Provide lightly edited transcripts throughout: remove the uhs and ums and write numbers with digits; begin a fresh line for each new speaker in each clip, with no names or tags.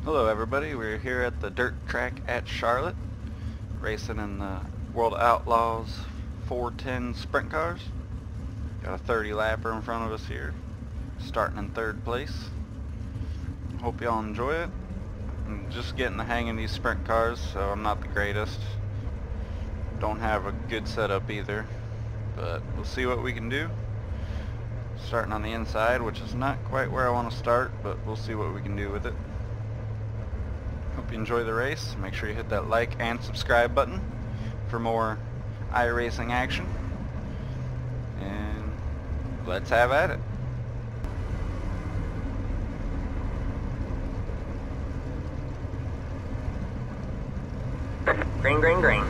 Hello everybody, we're here at the dirt track at Charlotte, racing in the World Outlaws 410 sprint cars. Got a 30 lapper in front of us here, starting in third place. Hope y'all enjoy it. I'm just getting the hang of these sprint cars, so I'm not the greatest. Don't have a good setup either, but we'll see what we can do. Starting on the inside, which is not quite where I want to start, but we'll see what we can do with it. Hope you enjoy the race. Make sure you hit that like and subscribe button for more iRacing action. And let's have at it.
Green, green, green.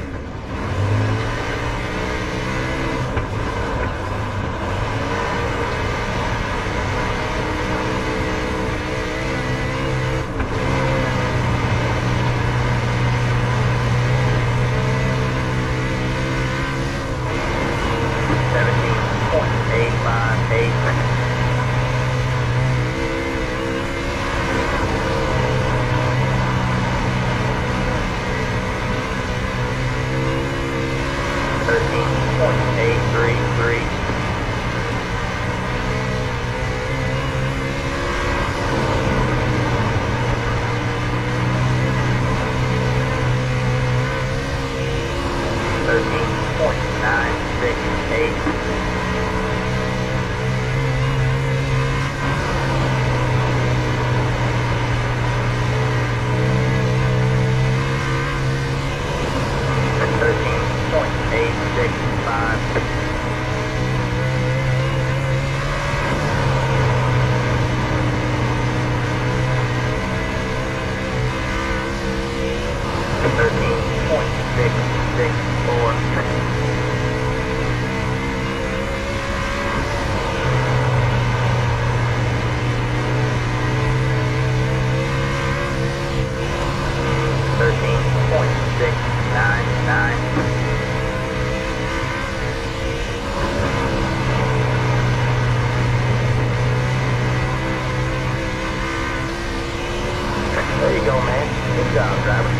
There you go, man. Good job, driver.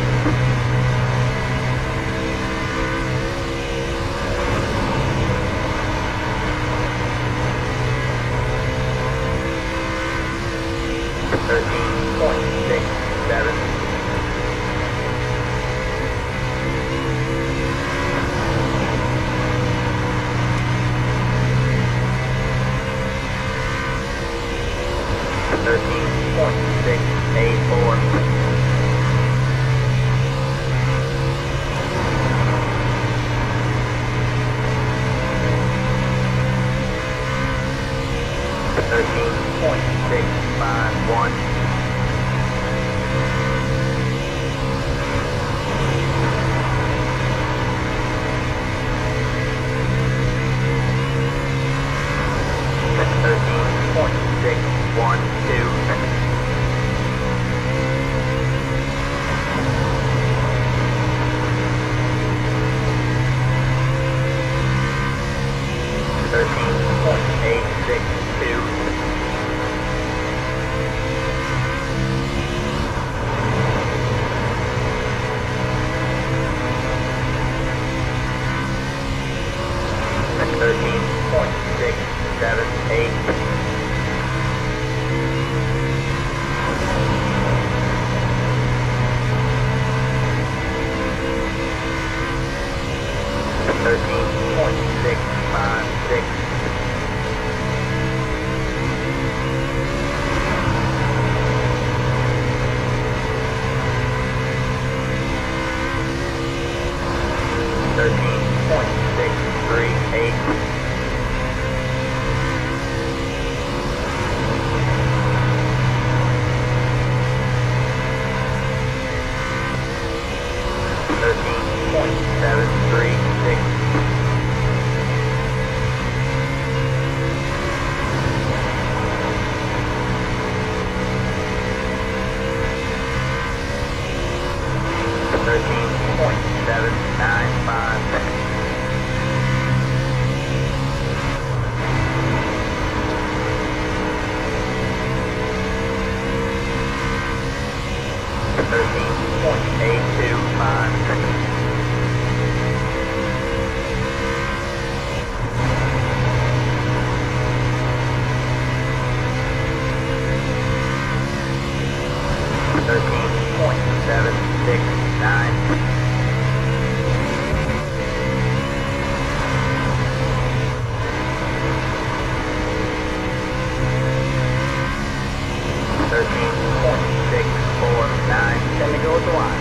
13.649. 10 to go at the line.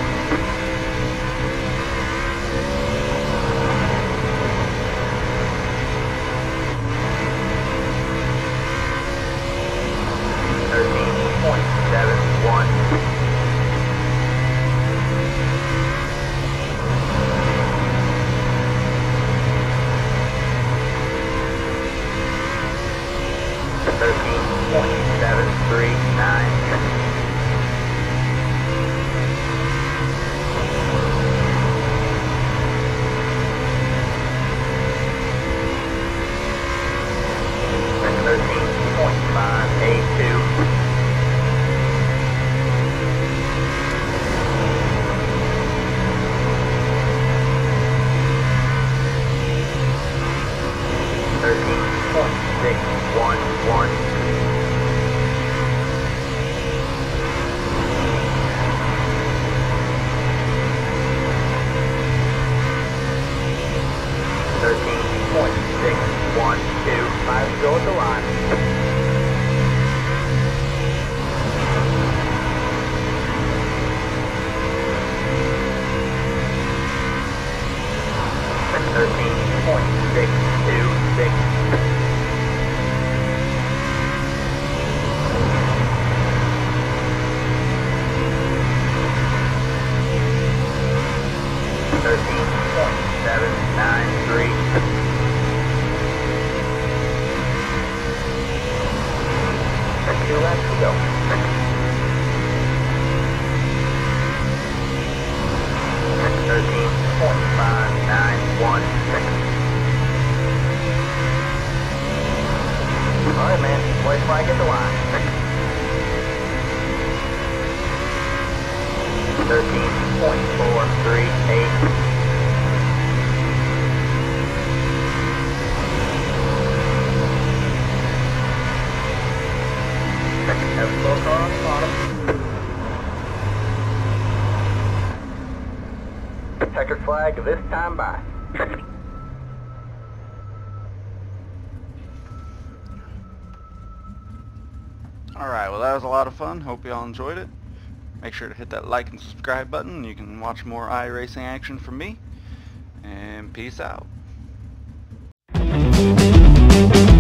Go at the line. That's 13.626. 13.793. Two laps to go. 13.591. Alright, man. White flag at the line. 13.438. Have a slow car on the bottom. Checkered flag this time by.
Alright, well that was a lot of fun. Hope you all enjoyed it. Make sure to hit that like and subscribe button. You can watch more iRacing action from me. And peace out.